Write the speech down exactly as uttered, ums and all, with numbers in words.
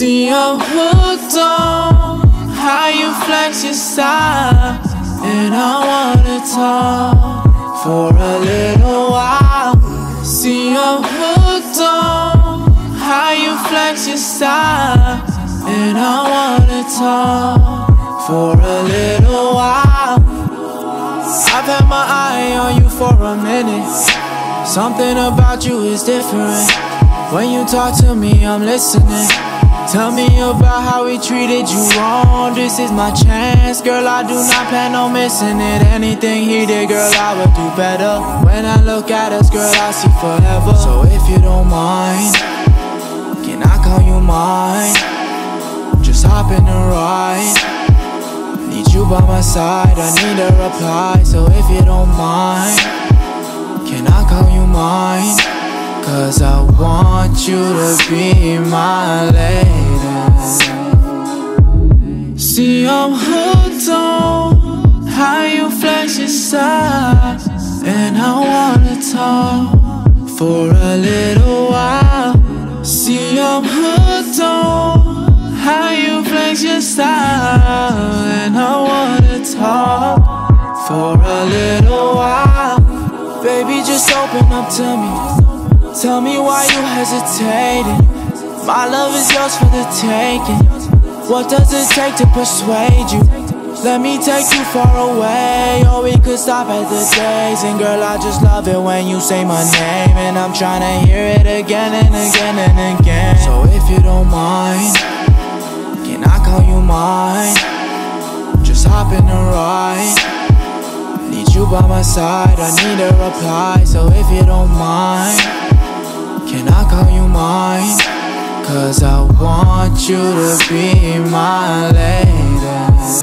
See, I'm hooked on how you flex your style, and I wanna talk for a little while. See, I'm hooked on how you flex your style, and I wanna talk for a little while. I've had my eye on you for a minute. Something about you is different. When you talk to me, I'm listening. Tell me about how he treated you wrong. This is my chance, girl, I do not plan on missing it. Anything he did, girl, I would do better. When I look at us, girl, I see forever. So if you don't mind, can I call you mine? Just hop in the ride. Need you by my side, I need a reply. So if you don't mind, can I call you mine? Cause I want you to be my lady. See, I'm hooked on how you flex your style, and I wanna talk for a little while. See, I'm hooked on how you flex your style, and I wanna talk for a little while. Baby, just open up to me. Tell me why you hesitating. My love is yours for the taking. What does it take to persuade you? Let me take you far away, or we could stop at the days. And girl, I just love it when you say my name, and I'm trying to hear it again and again and again. So if you don't mind, can I call you mine? Just hop in the ride. Need you by my side, I need a reply. So if you don't mind, can I call you mine? Cause I want you to be my lady.